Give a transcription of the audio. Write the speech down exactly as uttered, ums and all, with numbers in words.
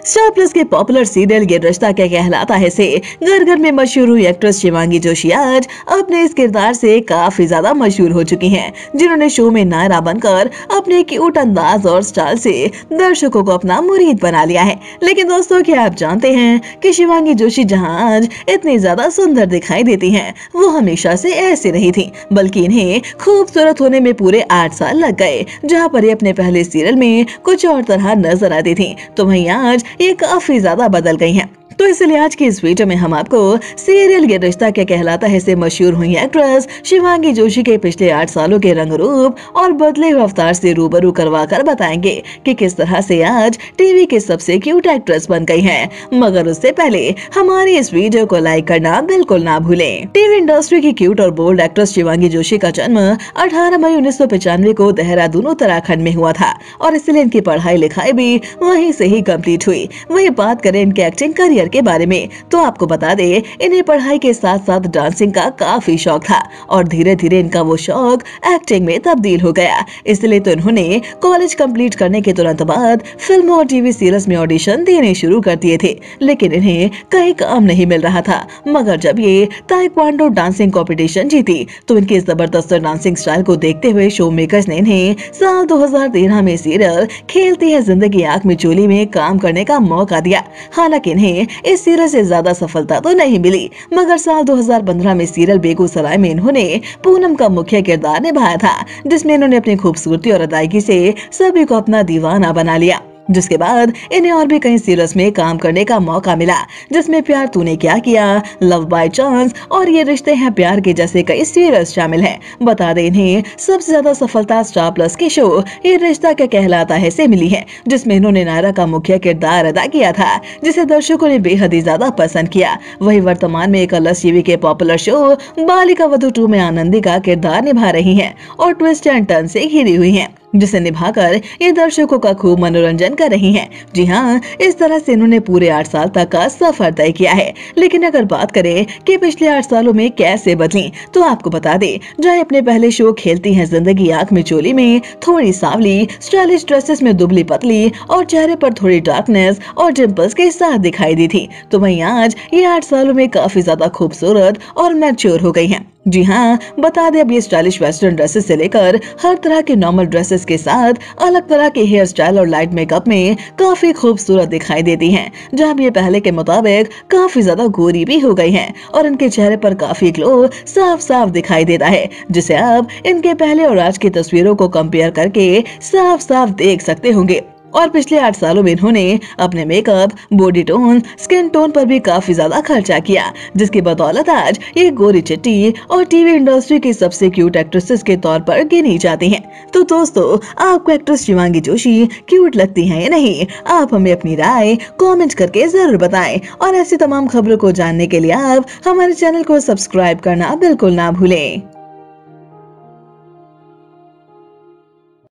Star plus के popular serial ये रिश्ता क्या कहलाता है से घर घर में मशहूर हुई एक्ट्रेस शिवांगी जोशी आज अपने इस किरदार से काफी ज्यादा मशहूर हो चुकी हैं, जिन्होंने शो में नायरा बनकर अपने क्यूट अंदाज और स्टाइल से दर्शकों को अपना मुरीद बना लिया है। लेकिन दोस्तों, क्या आप जानते हैं कि शिवांगी जोशी जहां आज इतनी ज्यादा सुंदर दिखाई देती हैं, वो हमेशा से ऐसी नहीं थी, बल्कि इन्हें खूबसूरत होने में पूरे आठ साल लग गए। जहां पर ये अपने पहले सीरियल में कुछ और तरह नजर आती थी, तो वहीं आज ये काफी ज्यादा बदल गई हैं। तो इसलिए आज की इस वीडियो में हम आपको सीरियल ये रिश्ता क्या कहलाता है से मशहूर हुई एक्ट्रेस शिवांगी जोशी के पिछले आठ सालों के रंग रूप और बदले हुए अवतार से रूबरू करवा कर बताएंगे कि किस तरह से आज टीवी के सबसे क्यूट एक्ट्रेस बन गई हैं। मगर उससे पहले हमारी इस वीडियो को लाइक करना बिल्कुल ना भूलें। टीवी इंडस्ट्री की क्यूट और बोल्ड एक्ट्रेस शिवांगी जोशी का जन्म अठारह मई उन्नीस सौ पचानवे को देहरादून उत्तराखंड में हुआ था और इसलिए इनकी पढ़ाई लिखाई भी वहीं से ही कम्प्लीट हुई। वही बात करें इनके एक्टिंग करियर के बारे में, तो आपको बता दे इन्हें पढ़ाई के साथ साथ डांसिंग का काफी शौक था और धीरे धीरे इनका वो शौक एक्टिंग में तब्दील हो गया। इसलिए तो इन्होंने कॉलेज कंप्लीट करने के तुरंत बाद फिल्म और टीवी सीरियल्स में ऑडिशन देने शुरू कर दिए थे, लेकिन इन्हें कहीं काम नहीं मिल रहा था। मगर जब ये ताइक्वांडो डांसिंग कॉम्पिटिशन जीती तो इनके जबरदस्त डांसिंग स्टाइल को देखते हुए शो मेकर्स ने इन्हें साल दो हज़ार तेरह में सीरियल खेलती है जिंदगी आंख में चोली में काम करने का मौका दिया। हालांकि इन्हें इस सीरियल से ज्यादा सफलता तो नहीं मिली, मगर साल दो हज़ार पंद्रह में सीरियल बेगूसराय में इन्होंने पूनम का मुख्य किरदार निभाया था, जिसमें इन्होंने अपनी खूबसूरती और अदायगी से सभी को अपना दीवाना बना लिया। जिसके बाद इन्हें और भी कई सीरियल्स में काम करने का मौका मिला, जिसमें प्यार तूने क्या किया, लव बाय चांस और ये रिश्ते हैं प्यार के जैसे कई सीरियल्स शामिल हैं। बता दें इन्हें सबसे ज्यादा सफलता स्टार प्लस के शो ये रिश्ता क्या कहलाता है से मिली है, जिसमें इन्होंने नायरा का मुख्य किरदार अदा किया था, जिसे दर्शकों ने बेहद ही ज्यादा पसंद किया। वही वर्तमान में कलर्स टीवी के popular show Balika Vadhu to में आनंदी का किरदार निभा रही है और ट्विस्ट एंड टर्न से घिरी हुई है, जिसे निभाकर ये दर्शकों का खूब मनोरंजन कर रही हैं। जी हाँ, इस तरह से इन्होंने पूरे आठ साल तक का सफर तय किया है। लेकिन अगर बात करें कि पिछले आठ सालों में कैसे बदली, तो आपको बता दें, जहाँ अपने पहले शो खेलती हैं जिंदगी आंख में चोली में थोड़ी सांवली, स्टाइलिश ड्रेसेस में दुबली पतली और चेहरे पर थोड़ी डार्कनेस और डिम्पल्स के साथ दिखाई दी थी, तो वहीं आज ये आठ सालों में काफी ज्यादा खूबसूरत और मैच्योर हो गई हैं। जी हाँ, बता दें अब ये स्टाइलिश वेस्टर्न ड्रेसेस से लेकर हर तरह के नॉर्मल ड्रेसेस के साथ अलग तरह के हेयर स्टाइल और लाइट मेकअप में काफी खूबसूरत दिखाई देती हैं। जहाँ ये पहले के मुताबिक काफी ज्यादा गोरी भी हो गई हैं और इनके चेहरे पर काफी ग्लो साफ साफ दिखाई देता है, जिसे आप इनके पहले और आज की तस्वीरों को कंपेयर करके साफ साफ देख सकते होंगे। और पिछले आठ सालों में इन्होंने अपने makeup, body tone, skin tone पर भी काफी ज्यादा खर्चा किया, जिसकी बदौलत आज ये गोरी चिट्टी और टीवी इंडस्ट्री की सबसे क्यूट एक्ट्रेसेस के तौर पर गिनी जाती हैं। तो दोस्तों, आपको एक्ट्रेस शिवांगी जोशी क्यूट लगती हैं या नहीं? आप हमें अपनी राय कमेंट करके जरूर बताएं और ऐसी तमाम खबरों को जानने के लिए आप हमारे चैनल को सब्सक्राइब करना बिल्कुल ना भूलें।